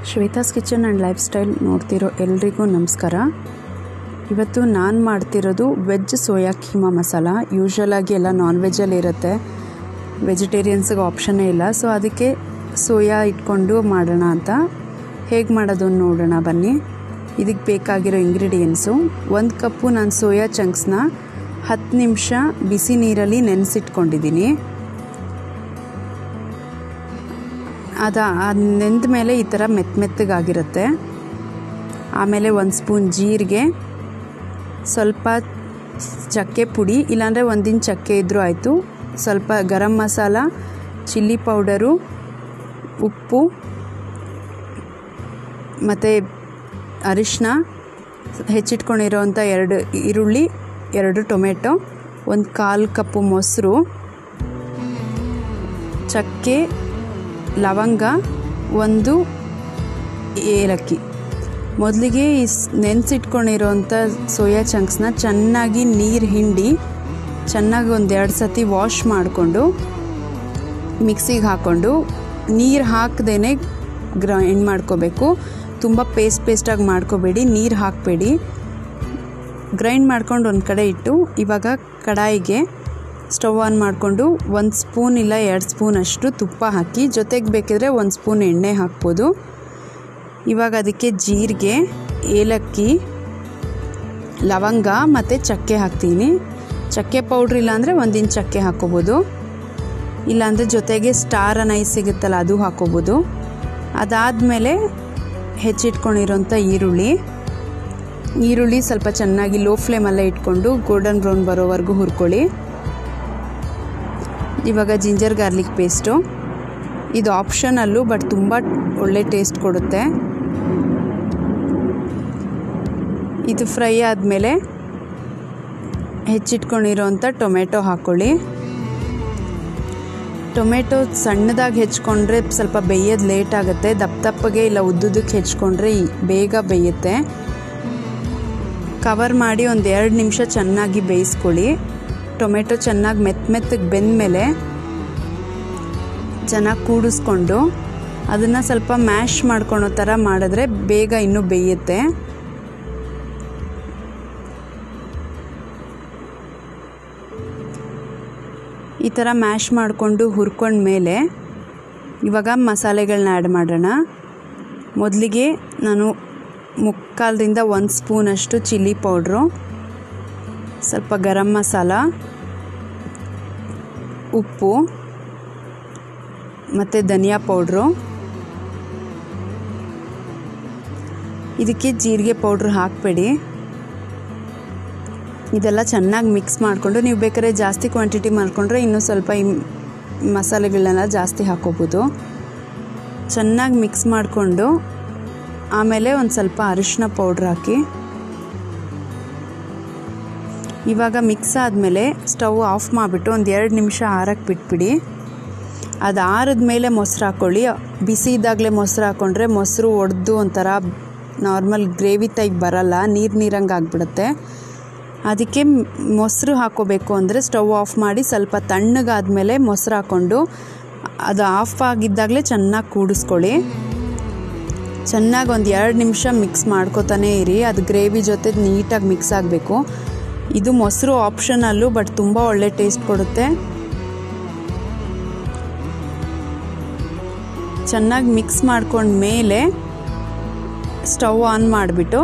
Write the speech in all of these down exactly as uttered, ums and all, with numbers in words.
Shweta's kitchen and lifestyle ನೋಡ್ತಿರೋ ಎಲ್ರಿಗೂ ನಮಸ್ಕಾರ. ಇವತ್ತು ನಾನು ಮಾಡ್ತಿರೋದು ವೆಜ್ ಸೋಯಾ ಕೀಮಾ ಮಸಾಲ. ಯೂಶ್ವಲಾಗಿ ಎಲ್ಲ ನಾನ್ ವೆಜ್ಜಲ್ಲಿ ಇರುತ್ತೆ, ವೆಜಿಟೇರಿಯನ್ಸ್ಗೆ ಆಪ್ಷನ್ನೇ ಇಲ್ಲ. ಸೊ ಅದಕ್ಕೆ ಸೋಯಾ ಇಟ್ಕೊಂಡು ಮಾಡೋಣ ಅಂತ. ಹೇಗೆ ಮಾಡೋದು ನೋಡೋಣ ಬನ್ನಿ. ಇದಕ್ಕೆ ಬೇಕಾಗಿರೋ ಇಂಗ್ರೀಡಿಯೆಂಟ್ಸು: ಒಂದು ಕಪ್ಪು ನಾನು ಸೋಯಾ ಚಂಕ್ಸ್ನ ಹತ್ತು ನಿಮಿಷ ಬಿಸಿ ನೀರಲ್ಲಿ ನೆನೆಸಿಟ್ಕೊಂಡಿದ್ದೀನಿ. ಅದ ಅದು ನೆಂದ ಮೇಲೆ ಈ ಥರ ಮೆತ್ತ ಮೆತ್ತಗಾಗಿರುತ್ತೆ. ಆಮೇಲೆ ಒಂದು ಸ್ಪೂನ್ ಜೀರಿಗೆ, ಸ್ವಲ್ಪ ಚಕ್ಕೆ ಪುಡಿ, ಇಲ್ಲಾಂದರೆ ಒಂದಿನ ಚಕ್ಕೆ ಇದ್ದರೂ ಆಯಿತು, ಸ್ವಲ್ಪ ಗರಂ ಮಸಾಲ, ಚಿಲ್ಲಿ ಪೌಡರು, ಉಪ್ಪು ಮತ್ತು ಅರಿಶಿನ, ಹೆಚ್ಚಿಟ್ಕೊಂಡಿರೋವಂಥ ಎರಡು ಈರುಳ್ಳಿ, ಎರಡು ಟೊಮೆಟೊ, ಒಂದು ಕಾಲು ಕಪ್ಪು ಮೊಸರು, ಚಕ್ಕೆ, ಲವಂಗ, ಒಂದು ಏಲಕ್ಕಿ. ಮೊದಲಿಗೆ ಈ ನೆನೆಸಿಟ್ಕೊಂಡಿರೋಂಥ ಸೋಯಾ ಚಂಕ್ಸ್ನ ಚೆನ್ನಾಗಿ ನೀರು ಹಿಂಡಿ ಚೆನ್ನಾಗಿ ಒಂದೆರಡು ಸತಿ ವಾಶ್ ಮಾಡಿಕೊಂಡು ಮಿಕ್ಸಿಗೆ ಹಾಕ್ಕೊಂಡು ನೀರು ಹಾಕದೇ ಗ್ರೈಂಡ್ ಮಾಡ್ಕೋಬೇಕು. ತುಂಬ ಪೇಸ್ಟ್ ಪೇಸ್ಟಾಗಿ ಮಾಡ್ಕೋಬೇಡಿ, ನೀರು ಹಾಕಬೇಡಿ. ಗ್ರೈಂಡ್ ಮಾಡ್ಕೊಂಡು ಒಂದು ಕಡೆ ಇಟ್ಟು ಇವಾಗ ಕಡಾಯಿಗೆ ಸ್ಟವ್ ಆನ್ ಮಾಡಿಕೊಂಡು ಒಂದು ಸ್ಪೂನ್ ಇಲ್ಲ ಎರಡು ಸ್ಪೂನ್ ಅಷ್ಟು ತುಪ್ಪ ಹಾಕಿ, ಜೊತೆಗೆ ಬೇಕಿದ್ರೆ ಒಂದು ಸ್ಪೂನ್ ಎಣ್ಣೆ ಹಾಕ್ಬೋದು. ಇವಾಗ ಅದಕ್ಕೆ ಜೀರಿಗೆ, ಏಲಕ್ಕಿ, ಲವಂಗ ಮತ್ತು ಚಕ್ಕೆ ಹಾಕ್ತೀನಿ. ಚಕ್ಕೆ ಪೌಡ್ರ್ ಇಲ್ಲಾಂದರೆ ಒಂದಿನ ಚಕ್ಕೆ ಹಾಕ್ಕೋಬೋದು, ಇಲ್ಲಾಂದರೆ ಜೊತೆಗೆ ಸ್ಟಾರ್ ಅನೈಸ್ ಸಿಗುತ್ತಲ್ಲ ಅದು ಹಾಕ್ಕೋಬೋದು. ಅದಾದಮೇಲೆ ಹೆಚ್ಚಿಟ್ಕೊಂಡಿರೋಂಥ ಈರುಳ್ಳಿ ಈರುಳ್ಳಿ ಸ್ವಲ್ಪ ಚೆನ್ನಾಗಿ ಲೋ ಫ್ಲೇಮಲ್ಲೇ ಇಟ್ಕೊಂಡು ಗೋಲ್ಡನ್ ಬ್ರೌನ್ ಬರೋವರೆಗೂ ಹುರ್ಕೊಳ್ಳಿ. ಇವಾಗ ಜಿಂಜರ್ ಗಾರ್ಲಿಕ್ ಪೇಸ್ಟು, ಇದು ಆಪ್ಷನಲ್ಲು ಬಟ್ ತುಂಬ ಒಳ್ಳೆ ಟೇಸ್ಟ್ ಕೊಡುತ್ತೆ. ಇದು ಫ್ರೈ ಆದಮೇಲೆ ಹೆಚ್ಚಿಟ್ಕೊಂಡಿರೋಂಥ ಟೊಮೆಟೊ ಹಾಕ್ಕೊಳ್ಳಿ. ಟೊಮೆಟೊ ಸಣ್ಣದಾಗಿ ಹೆಚ್ಕೊಂಡ್ರೆ ಸ್ವಲ್ಪ ಬೇಯೋದು ಲೇಟ್ ಆಗುತ್ತೆ, ದಪ್ಪ ದಪ್ಪಗೆ ಇಲ್ಲ ಉದ್ದುದಕ್ಕೆ ಹೆಚ್ಕೊಂಡ್ರೆ ಬೇಗ ಬೇಯುತ್ತೆ. ಕವರ್ ಮಾಡಿ ಒಂದು ಎರಡು ನಿಮಿಷ ಚೆನ್ನಾಗಿ ಬೇಯಿಸ್ಕೊಳ್ಳಿ. ಟೊಮೆಟೊ ಚೆನ್ನಾಗಿ ಮೆತ್ತ ಮೆತ್ತಗೆ ಬೆಂದಮೇಲೆ ಚೆನ್ನಾಗಿ ಕೂಡಿಸ್ಕೊಂಡು ಅದನ್ನು ಸ್ವಲ್ಪ ಮ್ಯಾಶ್ ಮಾಡ್ಕೊಳೋ ಥರ ಮಾಡಿದ್ರೆ ಬೇಗ ಇನ್ನೂ ಬೇಯುತ್ತೆ. ಈ ಥರ ಮ್ಯಾಶ್ ಮಾಡಿಕೊಂಡು ಹುರ್ಕೊಂಡ್ಮೇಲೆ ಇವಾಗ ಮಸಾಲೆಗಳನ್ನ ಆ್ಯಡ್ ಮಾಡೋಣ. ಮೊದಲಿಗೆ ನಾನು ಮುಕ್ಕಾಲರಿಂದ ಒಂದು ಸ್ಪೂನಷ್ಟು ಚಿಲ್ಲಿ ಪೌಡ್ರು, ಸ್ವಲ್ಪ ಗರಂ ಮಸಾಲ, ಉಪ್ಪು ಮತ್ತು ಧನಿಯಾ ಪೌಡ್ರು, ಇದಕ್ಕೆ ಜೀರಿಗೆ ಪೌಡ್ರ್ ಹಾಕಬೇಡಿ. ಇದೆಲ್ಲ ಚೆನ್ನಾಗಿ ಮಿಕ್ಸ್ ಮಾಡಿಕೊಂಡು, ನೀವು ಬೇಕಾದ್ರೆ ಜಾಸ್ತಿ ಕ್ವಾಂಟಿಟಿ ಮಾಡಿಕೊಂಡ್ರೆ ಇನ್ನೂ ಸ್ವಲ್ಪ ಈ ಮಸಾಲೆಗಳನ್ನೆಲ್ಲ ಜಾಸ್ತಿ ಹಾಕ್ಕೋಬೋದು. ಚೆನ್ನಾಗಿ ಮಿಕ್ಸ್ ಮಾಡಿಕೊಂಡು ಆಮೇಲೆ ಒಂದು ಸ್ವಲ್ಪ ಅರಿಶಿನ ಪೌಡ್ರ್ ಹಾಕಿ. ಇವಾಗ ಮಿಕ್ಸ್ ಆದಮೇಲೆ ಸ್ಟವ್ ಆಫ್ ಮಾಡಿಬಿಟ್ಟು ಒಂದು ಎರಡು ನಿಮಿಷ ಆರಕ್ಕೆ ಬಿಟ್ಬಿಡಿ. ಅದು ಆರಿದ ಮೇಲೆ ಮೊಸರು ಹಾಕ್ಕೊಳ್ಳಿ. ಬಿಸಿ ಇದ್ದಾಗಲೇ ಮೊಸರು ಹಾಕ್ಕೊಂಡ್ರೆ ಮೊಸರು ಒಡೆದು ಒಂಥರ ನಾರ್ಮಲ್ ಗ್ರೇವಿ ಟೈಪ್ ಬರಲ್ಲ, ನೀರು ನೀರಂಗೆ ಆಗಿಬಿಡುತ್ತೆ. ಅದಕ್ಕೆ ಮೊಸರು ಹಾಕ್ಕೋಬೇಕು ಅಂದರೆ ಸ್ಟವ್ ಆಫ್ ಮಾಡಿ ಸ್ವಲ್ಪ ತಣ್ಣಗಾದ್ಮೇಲೆ ಮೊಸರು ಹಾಕ್ಕೊಂಡು ಅದು ಆಫ್ ಆಗಿದ್ದಾಗಲೇ ಚೆನ್ನಾಗಿ ಕೂಡಿಸ್ಕೊಳ್ಳಿ. ಚೆನ್ನಾಗಿ ಒಂದು ಎರಡು ನಿಮಿಷ ಮಿಕ್ಸ್ ಮಾಡ್ಕೋತಾನೇ ಇರಿ, ಅದು ಗ್ರೇವಿ ಜೊತೆ ನೀಟಾಗಿ ಮಿಕ್ಸ್ ಆಗಬೇಕು. ಇದು ಮೊಸರು ಆಪ್ಷನಲ್ಲು ಬಟ್ ತುಂಬ ಒಳ್ಳೆ ಟೇಸ್ಟ್ ಕೊಡುತ್ತೆ. ಚೆನ್ನಾಗಿ ಮಿಕ್ಸ್ ಮಾಡ್ಕೊಂಡ ಮೇಲೆ ಸ್ಟವ್ ಆನ್ ಮಾಡಿಬಿಟ್ಟು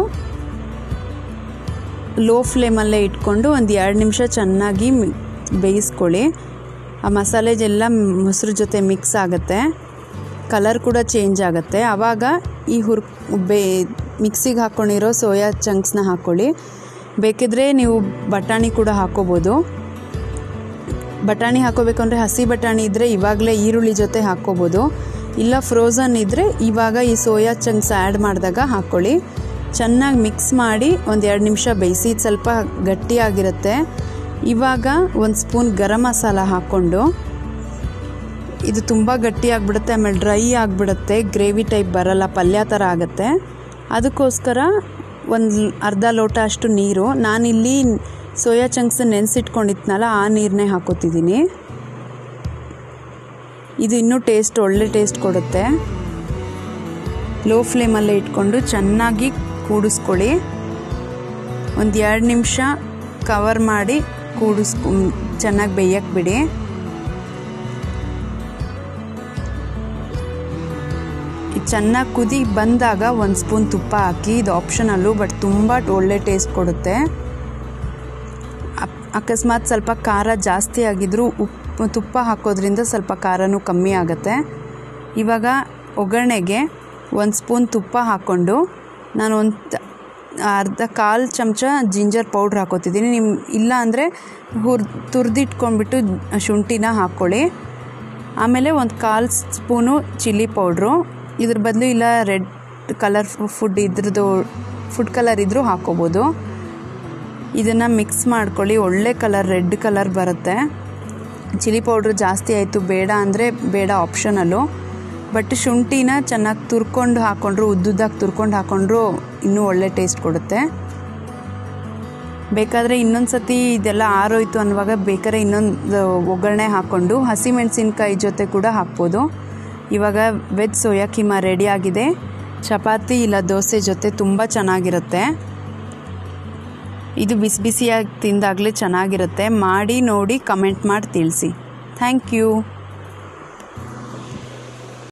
ಲೋ ಫ್ಲೇಮಲ್ಲೇ ಇಟ್ಕೊಂಡು ಒಂದು ಎರಡು ನಿಮಿಷ ಚೆನ್ನಾಗಿ ಬೇಯಿಸ್ಕೊಳ್ಳಿ. ಆ ಮಸಾಲೆದೆಲ್ಲ ಮೊಸರು ಜೊತೆ ಮಿಕ್ಸ್ ಆಗುತ್ತೆ, ಕಲರ್ ಕೂಡ ಚೇಂಜ್ ಆಗುತ್ತೆ. ಆವಾಗ ಈ ಹುರ್ ಬೇ ಮಿಕ್ಸಿಗೆ ಹಾಕ್ಕೊಂಡಿರೋ ಸೋಯಾ ಚಂಕ್ಸ್ನ ಹಾಕ್ಕೊಳ್ಳಿ. ಬೇಕಿದ್ರೆ ನೀವು ಬಟಾಣಿ ಕೂಡ ಹಾಕ್ಕೋಬೋದು. ಬಟಾಣಿ ಹಾಕ್ಕೋಬೇಕು ಅಂದರೆ ಹಸಿ ಬಟಾಣಿ ಇದ್ದರೆ ಇವಾಗಲೇ ಈರುಳ್ಳಿ ಜೊತೆ ಹಾಕ್ಕೋಬೋದು, ಇಲ್ಲ ಫ್ರೋಝನ್ ಇದ್ದರೆ ಇವಾಗ ಈ ಸೋಯಾ ಚಂಕ್ಸ್ ಆ್ಯಡ್ ಮಾಡಿದಾಗ ಹಾಕ್ಕೊಳ್ಳಿ. ಚೆನ್ನಾಗಿ ಮಿಕ್ಸ್ ಮಾಡಿ ಒಂದು ಎರಡು ನಿಮಿಷ ಬೇಯಿಸಿ, ಸ್ವಲ್ಪ ಗಟ್ಟಿಯಾಗಿರುತ್ತೆ. ಇವಾಗ ಒಂದು ಸ್ಪೂನ್ ಗರಂ ಮಸಾಲ ಹಾಕ್ಕೊಂಡು, ಇದು ತುಂಬ ಗಟ್ಟಿಯಾಗಿಬಿಡುತ್ತೆ, ಆಮೇಲೆ ಡ್ರೈ ಆಗಿಬಿಡುತ್ತೆ, ಗ್ರೇವಿ ಟೈಪ್ ಬರಲ್ಲ, ಪಲ್ಯ ಥರ ಆಗುತ್ತೆ. ಅದಕ್ಕೋಸ್ಕರ ಒಂದು ಅರ್ಧ ಲೋಟ ಅಷ್ಟು ನೀರು, ನಾನಿಲ್ಲಿ ಸೋಯಾ ಚಂಕ್ಸ್ ನೆನೆಸಿಟ್ಕೊಂಡಿದ್ನಲ್ಲ ಆ ನೀರನ್ನೇ ಹಾಕೋತಿದ್ದೀನಿ. ಇದು ಇನ್ನೂ ಟೇಸ್ಟ್ ಒಳ್ಳೆ ಟೇಸ್ಟ್ ಕೊಡುತ್ತೆ. ಲೋ ಫ್ಲೇಮಲ್ಲೇ ಇಟ್ಕೊಂಡು ಚೆನ್ನಾಗಿ ಕೂಡಿಸ್ಕೊಳ್ಳಿ. ಒಂದು ಎರಡು ನಿಮಿಷ ಕವರ್ ಮಾಡಿ ಕೂಡಿಸ್ಕೊ ಚೆನ್ನಾಗಿ ಬೇಯಕ್ಕೆ ಬಿಡಿ. ಚೆನ್ನಾಗಿ ಕುದಿ ಬಂದಾಗ ಒಂದು ಸ್ಪೂನ್ ತುಪ್ಪ ಹಾಕಿ. ಇದು ಆಪ್ಷನಲ್ಲು, ಬಟ್ ತುಂಬ ಒಳ್ಳೆ ಟೇಸ್ಟ್ ಕೊಡುತ್ತೆ. ಅಕಸ್ಮಾತ್ ಸ್ವಲ್ಪ ಖಾರ ಜಾಸ್ತಿ ಆಗಿದ್ರೂ ಉಪ್ಪು ತುಪ್ಪ ಹಾಕೋದ್ರಿಂದ ಸ್ವಲ್ಪ ಖಾರನೂ ಕಮ್ಮಿ ಆಗುತ್ತೆ. ಇವಾಗ ಒಗ್ಗರಣೆಗೆ ಒಂದು ಸ್ಪೂನ್ ತುಪ್ಪ ಹಾಕ್ಕೊಂಡು ನಾನು ಒಂದು ಅರ್ಧ ಕಾಲು ಚಮಚ ಜಿಂಜರ್ ಪೌಡ್ರ್ ಹಾಕೋತಿದ್ದೀನಿ. ನಿಮ್ಮ ಇಲ್ಲ ಅಂದರೆ ಹುರ್ ತುರಿದಿಟ್ಕೊಂಡ್ಬಿಟ್ಟು ಶುಂಠಿನ ಹಾಕ್ಕೊಳ್ಳಿ. ಆಮೇಲೆ ಒಂದು ಕಾಲು ಸ್ಪೂನು ಚಿಲ್ಲಿ ಪೌಡ್ರು. ಇದ್ರ ಬದಲು ಇಲ್ಲ ರೆಡ್ ಕಲರ್ ಫುಡ್ ಇದ್ರದ್ದು ಫುಡ್ ಕಲರ್ ಇದ್ದರೂ ಹಾಕ್ಕೋಬೋದು. ಇದನ್ನು ಮಿಕ್ಸ್ ಮಾಡ್ಕೊಳ್ಳಿ. ಒಳ್ಳೆ ಕಲರ್ ರೆಡ್ ಕಲರ್ ಬರುತ್ತೆ. ಚಿಲ್ಲಿ ಪೌಡ್ರು ಜಾಸ್ತಿ ಆಯಿತು ಬೇಡ ಅಂದರೆ ಬೇಡ, ಆಪ್ಷನಲ್ಲು. ಬಟ್ ಶುಂಠಿನ ಚೆನ್ನಾಗಿ ತುರ್ಕೊಂಡು ಹಾಕ್ಕೊಂಡ್ರು, ಉದ್ದುದ್ದಾಗಿ ತುರ್ಕೊಂಡು ಹಾಕ್ಕೊಂಡ್ರು ಇನ್ನೂ ಒಳ್ಳೆ ಟೇಸ್ಟ್ ಕೊಡುತ್ತೆ. ಬೇಕಾದರೆ ಇನ್ನೊಂದು ಸತಿ ಇದೆಲ್ಲ ಆರೋಯ್ತು ಅನ್ನುವಾಗ ಬೇಕಾದ್ರೆ ಇನ್ನೊಂದು ಒಗ್ಗರಣೆ ಹಾಕ್ಕೊಂಡು ಹಸಿಮೆಣಸಿನ್ಕಾಯಿ ಜೊತೆ ಕೂಡ ಹಾಕ್ಬೋದು. ಇವಾಗ ವೆಜ್ ಸೋಯಾ ಕೀಮಾ ರೆಡಿಯಾಗಿದೆ. ಚಪಾತಿ ಇಲ್ಲ ದೋಸೆ ಜೊತೆ ತುಂಬ ಚೆನ್ನಾಗಿರುತ್ತೆ. ಇದು ಬಿಸಿ ಬಿಸಿಯಾಗಿ ತಿಂದಾಗಲೇ ಚೆನ್ನಾಗಿರುತ್ತೆ. ಮಾಡಿ ನೋಡಿ ಕಮೆಂಟ್ ಮಾಡಿ ತಿಳಿಸಿ. Thank you.